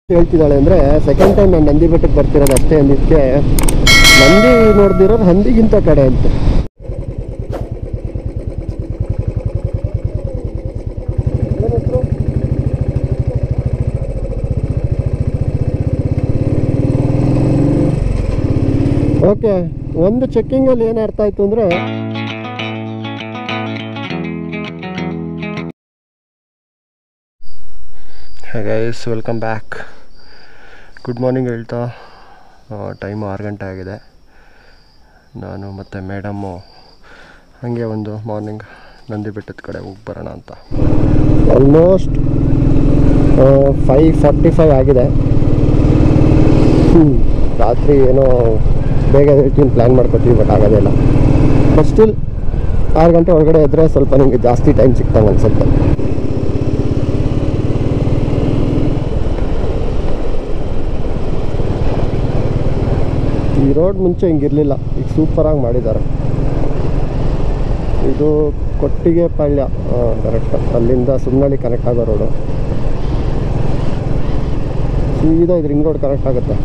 ಹೇಳ್ತಿದ್ದಾಳೆ ಅಂದರೆ second time ನಾನು ನಂದಿ ಬೆಟ್ಟಕ್ಕೆ ಬರ್ತಿರೋದು ಅಷ್ಟೇ ಅಂದಿದ್ದಕ್ಕೆ ನಂದಿ ನೋಡ್ದಿರೋದು ಹಂದಿಗಿಂತ ಕಡೆ ಅಂತ. ಓಕೆ, ಒಂದು ಚೆಕ್ಕಿಂಗಲ್ಲಿ ಏನು ಅರ್ಥ ಆಯಿತು ಅಂದರೆ guys welcome back. Good morning ಹೇಳ್ತಾ ಟೈಮು 6 ಗಂಟೆ ಆಗಿದೆ. ನಾನು ಮತ್ತು ಮೇಡಮ್ಮು ಹಾಗೆ ಒಂದು ಮಾರ್ನಿಂಗ್ ನಂದಿ ಬೆಟ್ಟದ ಕಡೆ ಹೋಗಿ ಬರೋಣ ಅಂತ. ಆಲ್ಮೋಸ್ಟ್ 5:45 ಆಗಿದೆ. ರಾತ್ರಿ ಏನೋ ಬೇಗ ಹೇಳ್ತೀನಿ ಪ್ಲ್ಯಾನ್ ಮಾಡ್ಕೊತೀವಿ, ಬಟ್ ಆಗೋದೇ ಇಲ್ಲ. ಬಟ್ ಸ್ಟಿಲ್ 6 ಗಂಟೆ ಒಳಗಡೆ ಇದ್ದರೆ ಸ್ವಲ್ಪ ನಿಮಗೆ ಜಾಸ್ತಿ ಟೈಮ್ ಸಿಗ್ತಂಗೆ ಅನ್ಸುತ್ತೆ. ಈ ರೋಡ್ ಮುಂಚೆ ಹಿಂಗಿರಲಿಲ್ಲ, ಈಗ ಸೂಪರಾಗಿ ಮಾಡಿದ್ದಾರೆ. ಇದು ಕೊಟ್ಟಿಗೆ ಪಾಳ್ಯ ಕರೆಕ್ಟ್, ಅಲ್ಲಿಂದ ಸುಮ್ಮನಳ್ಳಿ ಕನೆಕ್ಟ್ ಆಗೋ ರೋಡು. ಸೀದಾ ಇದು ರಿಂಗ್ ರೋಡ್ ಕನೆಕ್ಟ್ ಆಗುತ್ತೆ.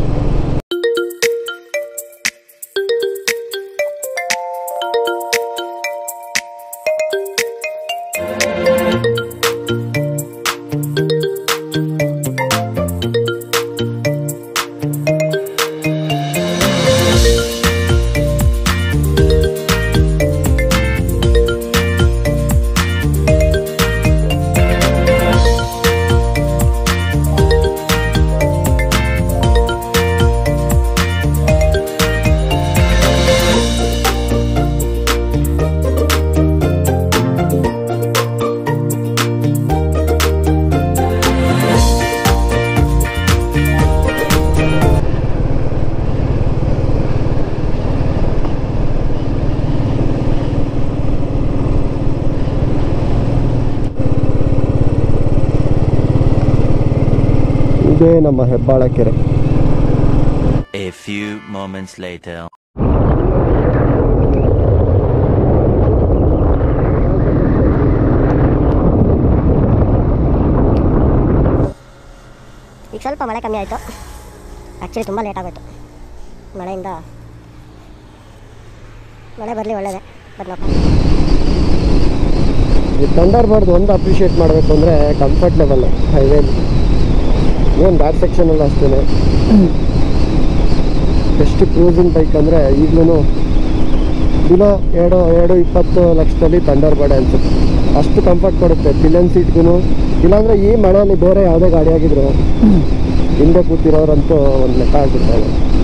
ಇದೇ ನಮ್ಮ ಹೆಬ್ಬಾಳ ಕೆರೆ. A few moments later. ಈಗ ಸ್ವಲ್ಪ ಮಳೆ ಕಮ್ಮಿ ಆಯಿತು. ಆ್ಯಕ್ಚುಲಿ ತುಂಬ ಲೇಟ್ ಆಗೋಯ್ತು ಮಳೆಯಿಂದ. ಮಳೆ ಬರಲಿ ಒಳ್ಳೆಯದೇ, ಬದಲಪ್ಪ. ಈ ಥಂಡರ್ಬರ್ಡ್ ಒಂದು ಅಪ್ರಿಷಿಯೇಟ್ ಮಾಡಬೇಕು ಅಂದರೆ ಕಂಫರ್ಟ್ ಲೆವೆಲ್ ಹೈವೇಲಿ. ಏನು ಬ್ಯಾಡ್ ಸೆಕ್ಷನಲ್ಲಿ ಅಷ್ಟೇ. ಎಷ್ಟು ಕ್ರೂಸಿಂಗ್ ಬೈಕ್ ಅಂದರೆ ಈಗಲೂ ದಿನ 2-20 ಲಕ್ಷದಲ್ಲಿ ಥಂಡರ್ಬರ್ಡ್ ಅನ್ಸುತ್ತೆ. ಅಷ್ಟು ಕಂಫರ್ಟ್ ಕೊಡುತ್ತೆ ಪಿಲಿಯನ್ ಸೀಟ್ಗೂ. ಇಲ್ಲಾಂದರೆ ಈ ಮಳೆಯಲ್ಲಿ ಬೇರೆ ಯಾವುದೇ ಗಾಡಿ ಆಗಿದ್ರು ಹಿಂದೆ ಕೂತಿರೋರಂತೂ ಒಂದು ಲೆಕ್ಕ ಆಗ್ಬಿಡ್ತಾರೆ.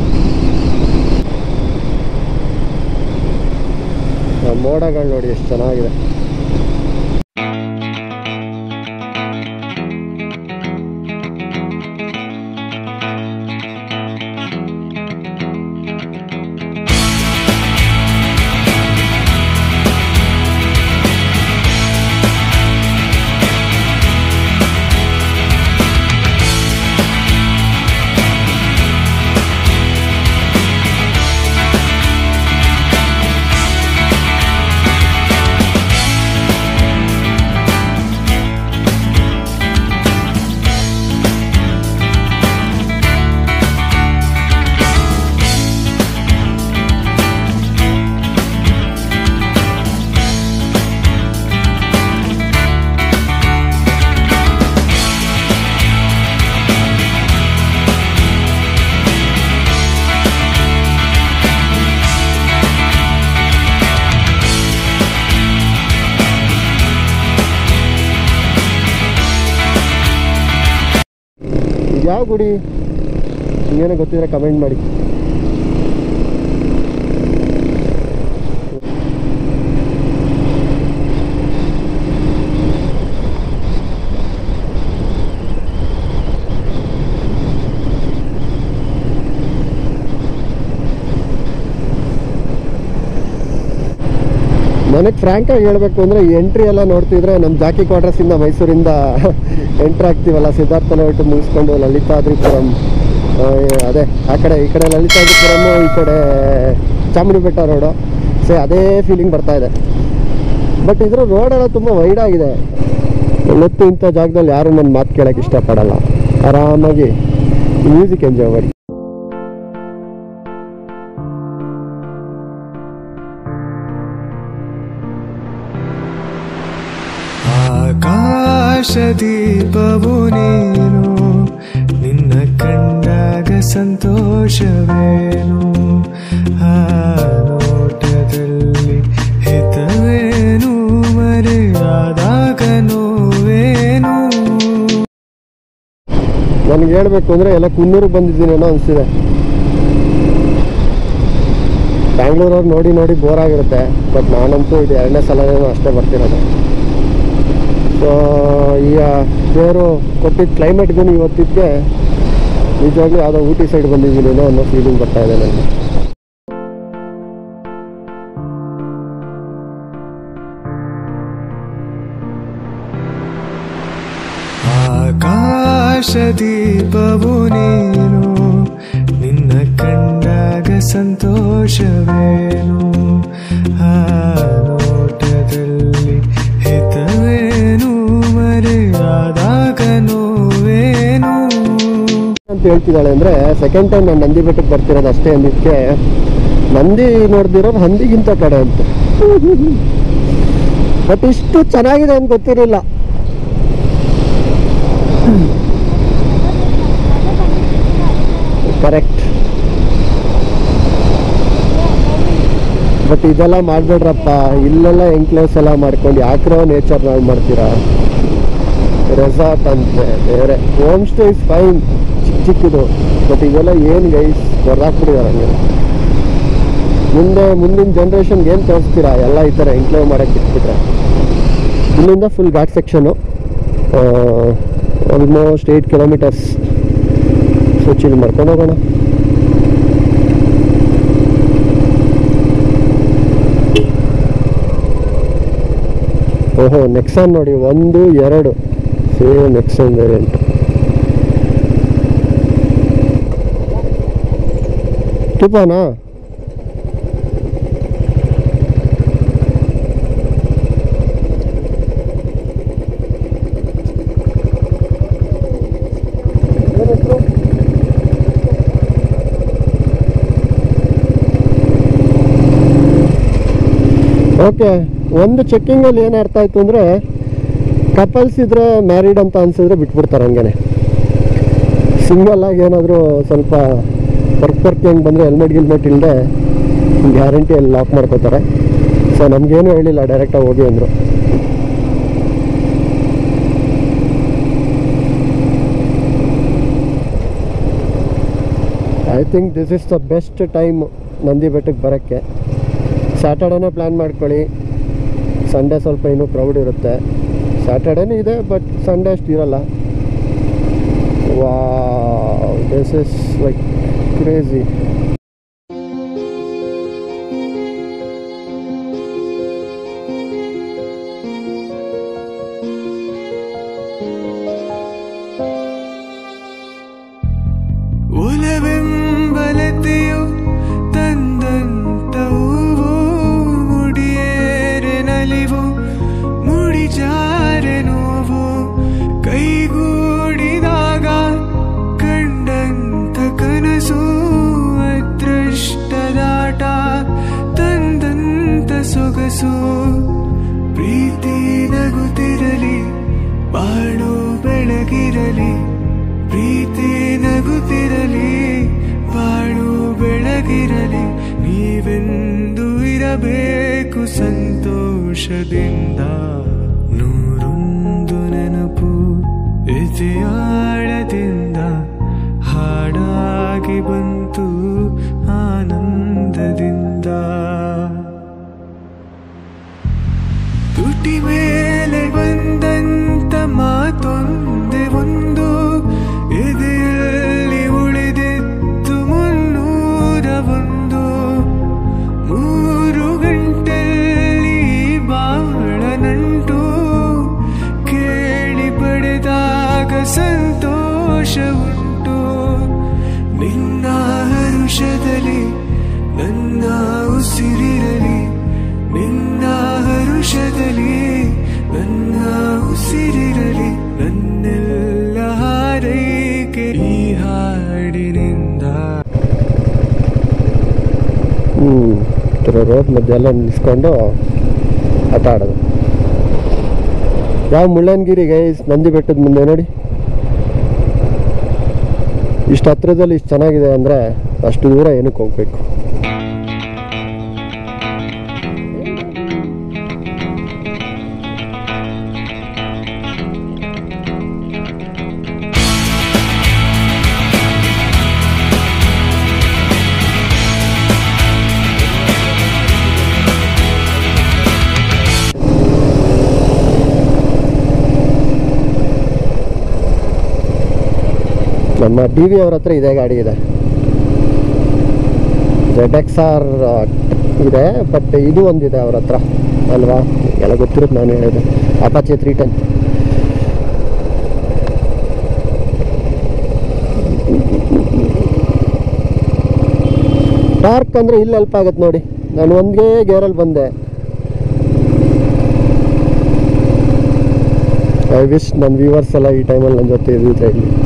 ಮೋಡಗಳು ನೋಡಿ ಎಷ್ಟು ಚೆನ್ನಾಗಿದೆ. ಯಾವ ಗುಡಿ ನಿಮಗೇನೋ ಗೊತ್ತಿದ್ರೆ ಕಮೆಂಟ್ ಮಾಡಿ. ನನಗೆ ಫ್ರ್ಯಾಂಕಾಗಿ ಹೇಳಬೇಕು ಅಂದರೆ ಎಂಟ್ರಿ ಎಲ್ಲ ನೋಡ್ತಿದ್ರೆ ನಮ್ಮ ಜಾಕಿ ಕ್ವಾರ್ಟರ್ಸಿಂದ ಮೈಸೂರಿಂದ ಎಂಟ್ರಿ ಆಗ್ತೀವಲ್ಲ, ಸಿದ್ಧಾರ್ಥ ಲೇಔಟ್ ಮುಗಿಸ್ಕೊಂಡು ಲಲಿತಾದ್ರಿಪುರಂ, ಅದೇ ಆ ಕಡೆ ಈ ಕಡೆ ಲಲಿತಾದ್ರಿಪುರಮ್ಮು, ಈ ಕಡೆ ಚಾಮುಂಡಿ ಬೆಟ್ಟ ರೋಡು, ಅದೇ ಫೀಲಿಂಗ್ ಬರ್ತಾ ಇದೆ. ಬಟ್ ಇದರ ರೋಡೆಲ್ಲ ತುಂಬ ವೈಡ್ ಆಗಿದೆ. ಮತ್ತು ಇಂಥ ಜಾಗದಲ್ಲಿ ಯಾರು ನನ್ನ ಮಾತು ಕೇಳೋಕ್ಕೆ ಇಷ್ಟಪಡಲ್ಲ. ಆರಾಮಾಗಿ ಮ್ಯೂಸಿಕ್ ಎಂಜಾಯ್ ಮಾಡಿ. ಆಕಾಶದೀಪವು ನೀನು, ನಿನ್ನ ಕಂಡಾಗ ಸಂತೋಷವೇನು, ಆ ನೋಟದಲ್ಲಿ ಹಿತವೇನು, ಮರೆಯಾದಾಗ ನೋವೇನು. ನನಗೆ ಹೇಳ್ಬೇಕು ಅಂದರೆ ಎಲ್ಲ ಕುನ್ನೂರು ಬಂದಿದ್ದೀನೇನೋ ಅನಿಸ್ತಿದೆ. ಬ್ಯಾಂಗ್ಳೂರವ್ರು ನೋಡಿ ನೋಡಿ ಬೋರ್ ಆಗಿರುತ್ತೆ, ಬಟ್ ನಾನಂತೂ ಇದು 2ನೇ ಸಲನೇನೋ ಅಷ್ಟೇ ಬರ್ತಿರೋದು. ಸೊ ಈಗ ದೇವರು ಕೊಟ್ಟಿದ್ದ ಕ್ಲೈಮೇಟ್ಗೂ ಇವತ್ತಿದ್ದೆ ನಿಜವಾಗ್ಲೂ ಯಾವುದೋ ಊಟಿ ಸೈಡ್ ಬಂದಿದ್ದೀನೇನೋ ಅನ್ನೋ ಫೀಲಿಂಗ್ ಬರ್ತಾ ಇದೆ ನನಗೆ. ಆಕಾಶದೀಪವು ನೀನು, ನಿನ್ನ ಕಂಡಾಗ ಸಂತೋಷವೇನು, ಆ ನೋಟದಲ್ಲಿ ಹಿತವೇನು, ಮರೆಯಾದಾಗ ನೋವೇನು ಅಂತ ಹೇಳ್ತಿದ್ದಾಳೆ. ಅಂದರೆ ಸೆಕೆಂಡ್ ಟೈಮ್ ನಾನು ನಂದಿ ಬೆಟ್ಟಕ್ಕೆ ಬರ್ತಿರೋದು ಅಷ್ಟೇ ಅಂದಿದ್ದಕ್ಕೆ ನಂದಿ ನೋಡ್ದಿರೋದು ಹಂದಿಗಿಂತ ಕಡೆ ಅಂತ. ಬಟ್ ಇಷ್ಟು ಚೆನ್ನಾಗಿದೆ ಅಂತ ಗೊತ್ತಿರಲಿಲ್ಲ. ಕರೆಕ್ಟ್. ಬಟ್ ಇದೆಲ್ಲ ಮಾಡಬೇಡ್ರಪ್ಪ, ಇಲ್ಲೆಲ್ಲ ಎಂಕ್ಲೇವ್ಸ್ ಎಲ್ಲ ಮಾಡ್ಕೊಂಡು ಯಾಕ್ರೋ ನೇಚರ್ ನಾವು ಮಾಡ್ತೀರಾ. ರೆಸಾರ್ಟ್ ಅಂತೆ ಬೇರೆ, ಹೋಮ್ ಸ್ಟೇ ಇಸ್ ಫೈನ್, ಚಿಕ್ಕ ಚಿಕ್ಕದು. ಬಟ್ ಇದೆಲ್ಲ ಏನು ಗೈಸ್ ಹೊರದಾಕ್ಬಿಟ್ಟಿದ್ದಾರೆ. ಹಂಗೆ ಮುಂದಿನ ಜನ್ರೇಷನ್ಗೆ ಏನು ತೋರಿಸ್ತೀರಾ, ಎಲ್ಲ ಈ ಥರ ಎಂಕ್ಲೇವ್ ಮಾಡೋಕ್ಕೆ ಇಟ್ಬಿಟ್ರೆ. ಇಲ್ಲಿಂದ full ghat section, almost 8 kilometres. So chill ಮಾಡ್ಕೊಂಡು ಹೋಗೋಣ. ಓಹೋ, ನೆಕ್ಸಾನ್ ನೋಡಿ, 1, 2 ಸೇಮ್ ನೆಕ್ಸಾನ್ ವೇರಿಯಂಟ್. ತುಪಾನಾ? ಓಕೆ, ಒಂದು ಚೆಕ್ಕಿಂಗಲ್ಲಿ ಏನು ಅರ್ಥ ಆಯಿತು ಅಂದರೆ ಕಪಲ್ಸ್ ಇದ್ದರೆ ಮ್ಯಾರಿಡ್ ಅಂತ ಅನಿಸಿದ್ರೆ ಬಿಟ್ಬಿಡ್ತಾರೆ. ಹಂಗೆ ಸಿಂಗಲ್ ಆಗಿ ಏನಾದರೂ ಸ್ವಲ್ಪ ವರ್ಕ್ ಹೆಂಗೆ ಬಂದರೆ ಹೆಲ್ಮೆಟ್ ಇಲ್ಲದೆ ಗ್ಯಾರಂಟಿಯಲ್ಲಿ ಲಾಕ್ ಮಾಡ್ಕೋತಾರೆ. ಸೊ ನಮಗೇನು ಹೇಳಿಲ್ಲ, ಡೈರೆಕ್ಟಾಗಿ ಹೋಗಿ ಅಂದರು. I think this is the best time Nandi ಬೆಟ್ಟಕ್ಕೆ ಬರೋಕ್ಕೆ. ಸ್ಯಾಟರ್ಡೇನೇ ಪ್ಲ್ಯಾನ್ ಮಾಡ್ಕೊಳ್ಳಿ. ಸಂಡೇ ಸ್ವಲ್ಪ ಇನ್ನೂ ಕ್ರೌಡ್ ಇರುತ್ತೆ. ಸ್ಯಾಟರ್ಡೇನೂ ಇದೆ, ಬಟ್ ಸಂಡೇ ಅಷ್ಟು ಇರಲ್ಲ. Wow, this is like crazy. ಒಲವೆಂಬಲತೆಯು ತಂದಂತ ಹೂವು, ಮುಡಿಯೇರೆ ನಲಿವು, ಮುಡಿಜಾರೆ ನೋವು, ಕೈಗೂಡಿದಾಗ ಕಂಡಂತ ಕನಸು, ಅದೃಷ್ಟದಾಟ ತಂದಂತ ಸೊಗಸು. ಪ್ರೀತಿ ನಗುತ್ತಿರಲಿ, ಬಾಳು ಬೆಳಗಿರಲಿ, ಪ್ರೀತಿ ನಗುತ್ತಿರಲಿ, ಬಾಳು ಬೆಳಗಿರಲಿ. ನೀವೆಂದು ಇರಬೇಕು ಸಂತೋಷದಿಂದ. ನೂರೊಂದು ನೆನಪು ಎದೆಯಾಳದಿಂದ ಹಾಡಾಗಿ ಬಂತು ಆನಂದದಿಂದ. ತುಟಿ ಮೇಲೆ ಬಂದಂತ ಮಾತೊಂದೆ ಒಂದು, ಎದೆಯಲ್ಲಿ ಉಳಿದಿತ್ತು 301. 3 ಗಂಟೆಯಲ್ಲಿ ಬಾಳ ನಂಟು, ಕೇಳಿ ಪಡೆದಾಗ ಸಂತೋಷ ಉಂಟು. ನಿನ್ನ ಹರುಷದಲ್ಲಿ ನನ್ನ ಉಸಿರಿರಲಿ, ನಿನ್ನ ಹರುಷದಲ್ಲಿ ನನ್ನ ಉಸಿರಿರಲಿ. ನನ್ನೆಲ್ಲ ಹಾರೈಕೆ ಹಾಡಿನಿಂದ ರೋಡ್ ಮಧ್ಯೆ ಎಲ್ಲ ನಿಲ್ಸ್ಕೊಂಡು ಆಟ ಆಡೋದು. ಯಾವ ಮುಳ್ಳಯ್ಯನಗಿರಿ ಗೈಸ್, ನಂದಿ ಬೆಟ್ಟದ ಮುಂದೆ ನೋಡಿ, ಇಷ್ಟು ಹತ್ರದಲ್ಲಿ ಇಷ್ಟು ಚೆನ್ನಾಗಿದೆ ಅಂದರೆ ಅಷ್ಟು ದೂರ ಏನಕ್ಕೆ ಹೋಗ್ಬೇಕು. ನಮ್ಮ DV ಅವ್ರ ಹತ್ರ ಇದೇ ಗಾಡಿ ಇದೆ, ZXR ಇದೆ, ಬಟ್ ಇದು ಒಂದಿದೆ ಅವ್ರ ಹತ್ರ ಅಲ್ವಾ, ಎಲ್ಲ ಗೊತ್ತಿರುತ್ತೆ. ನಾನು ಹೇಳಿದೆ ಅಪಾಚೆ 310. ಟಾರ್ಕ್ ಅಂದರೆ ಇಲ್ಲಿ ಹೆಲ್ಪ್ ಆಗುತ್ತೆ ನೋಡಿ. ನಾನು ಒಂದೇ ಗೇರಲ್ಲಿ ಬಂದೆ. ಐ ವಿಶ್ ನನ್ನ ವ್ಯೂವರ್ಸ್ ಎಲ್ಲ ಈ ಟೈಮಲ್ಲಿ ನನ್ನ ಜೊತೆ ಇದ್ದಿದ್ರೆ ಇಲ್ಲಿ.